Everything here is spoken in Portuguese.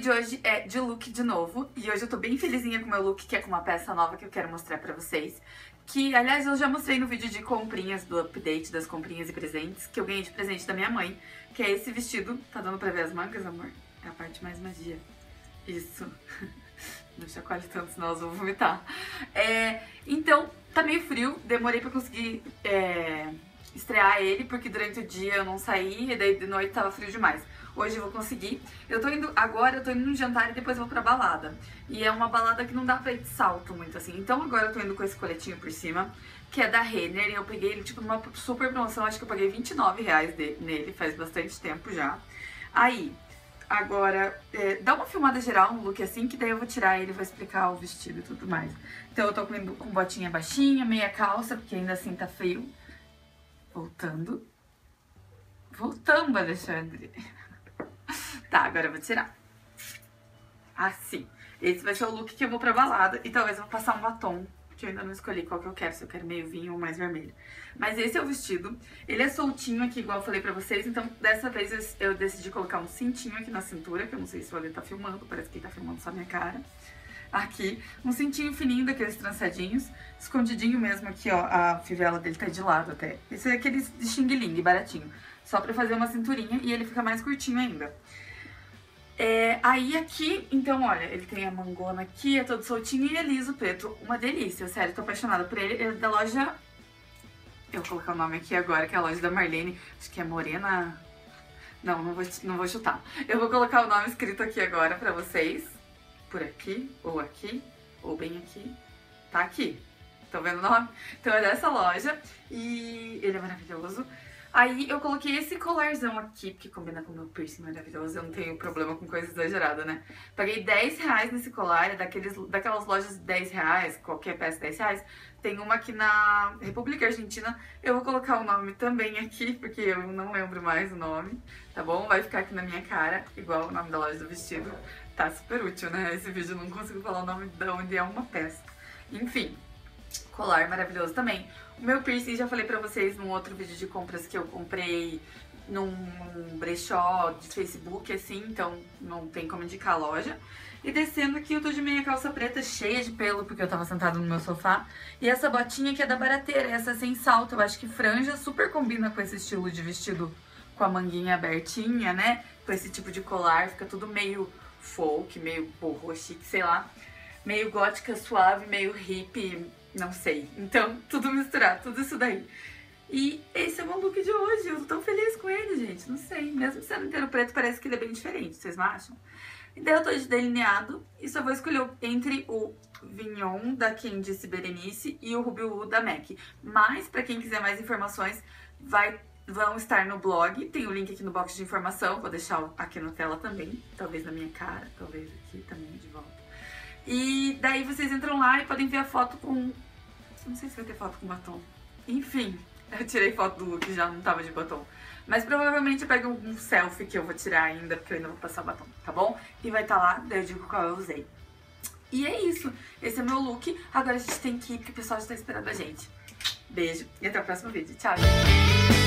de hoje é de look de novo. E hoje eu tô bem felizinha com o meu look, que é com uma peça nova que eu quero mostrar pra vocês. Que, aliás, eu já mostrei no vídeo de comprinhas, do update das comprinhas e presentes, que eu ganhei de presente da minha mãe. Que é esse vestido. Tá dando pra ver as mangas, amor? É a parte mais magia. Isso. Não chacoalhe tanto, senão elas vão vomitar. Então, tá meio frio. Demorei pra conseguir estrear ele, porque durante o dia eu não saí e daí de noite tava frio demais. Hoje eu vou conseguir. Agora eu tô indo no jantar e depois eu vou pra balada. E é uma balada que não dá pra ir de salto muito assim. Então agora eu tô indo com esse coletinho por cima, que é da Renner. E eu peguei ele tipo numa super promoção, acho que eu paguei R$29 nele, faz bastante tempo já. Aí, agora, dá uma filmada geral no look assim, que daí eu vou tirar ele e vou explicar o vestido e tudo mais. Então eu tô com botinha baixinha, meia calça, porque ainda assim tá frio. Voltando, Alexandre. Tá, agora eu vou tirar. Assim. Esse vai ser o look que eu vou pra balada. E talvez eu vou passar um batom, que eu ainda não escolhi qual que eu quero. Se eu quero meio vinho ou mais vermelho. Mas esse é o vestido. Ele é soltinho aqui, igual eu falei pra vocês. Então, dessa vez eu decidi colocar um cintinho aqui na cintura, que eu não sei se o Ale tá filmando. Parece que ele tá filmando só a minha cara. Aqui, um cintinho fininho daqueles trançadinhos, escondidinho mesmo aqui, ó, a fivela dele tá de lado até. Esse é aqueles de Xing Ling, baratinho, só pra fazer uma cinturinha e ele fica mais curtinho ainda. Aí aqui, então olha, ele tem a mangona aqui, é todo soltinho e é liso preto, uma delícia, sério, tô apaixonada por ele. Ele é da loja, eu vou colocar o nome aqui agora, que é a loja da Marlene, acho que é Morena, não vou chutar. Eu vou colocar o nome escrito aqui agora pra vocês. Por aqui, ou bem aqui, tá aqui. Estão vendo o nome? Então é dessa loja e ele é maravilhoso. Aí eu coloquei esse colarzão aqui, porque combina com o meu piercing maravilhoso, eu não tenho problema com coisa exagerada, né? Paguei R$10 nesse colar, daquelas lojas de R$10, qualquer peça R$10. Tem uma aqui na República Argentina, eu vou colocar o nome também aqui, porque eu não lembro mais o nome, tá bom? Vai ficar aqui na minha cara, igual o nome da loja do vestido. Tá super útil, né? Esse vídeo eu não consigo falar o nome de onde é uma peça. Enfim, colar maravilhoso também. O meu piercing, já falei pra vocês num outro vídeo de compras que eu comprei num brechó de Facebook, assim, então não tem como indicar a loja. E descendo aqui, eu tô de meia calça preta cheia de pelo, porque eu tava sentada no meu sofá. E essa botinha que é da Barateira, essa sem salto, eu acho que franja super combina com esse estilo de vestido com a manguinha abertinha, né? Com esse tipo de colar, fica tudo meio folk, meio boho chique, sei lá. Meio gótica suave, meio hippie, não sei. Então, tudo misturado, tudo isso daí. E esse é o meu look de hoje, eu tô tão feliz com ele, gente, não sei. Mesmo sendo inteiro preto, parece que ele é bem diferente, vocês não acham? E daí eu tô de delineado e só vou escolher entre o Vignon da Candice Berenice e o Ruby Woo da MAC. Mas, pra quem quiser mais informações, vão estar no blog, tem o link aqui no box de informação, vou deixar aqui na tela também, talvez na minha cara, talvez aqui também de volta. E daí vocês entram lá e podem ver a foto com... Não sei se vai ter foto com batom. Enfim, eu tirei foto do look, já não tava de batom. Mas provavelmente eu pego um selfie que eu vou tirar ainda, porque eu ainda vou passar batom, tá bom? E vai estar lá, daí eu digo qual eu usei. E é isso, esse é meu look. Agora a gente tem que ir, porque o pessoal já tá esperando a gente. Beijo e até o próximo vídeo. Tchau, gente!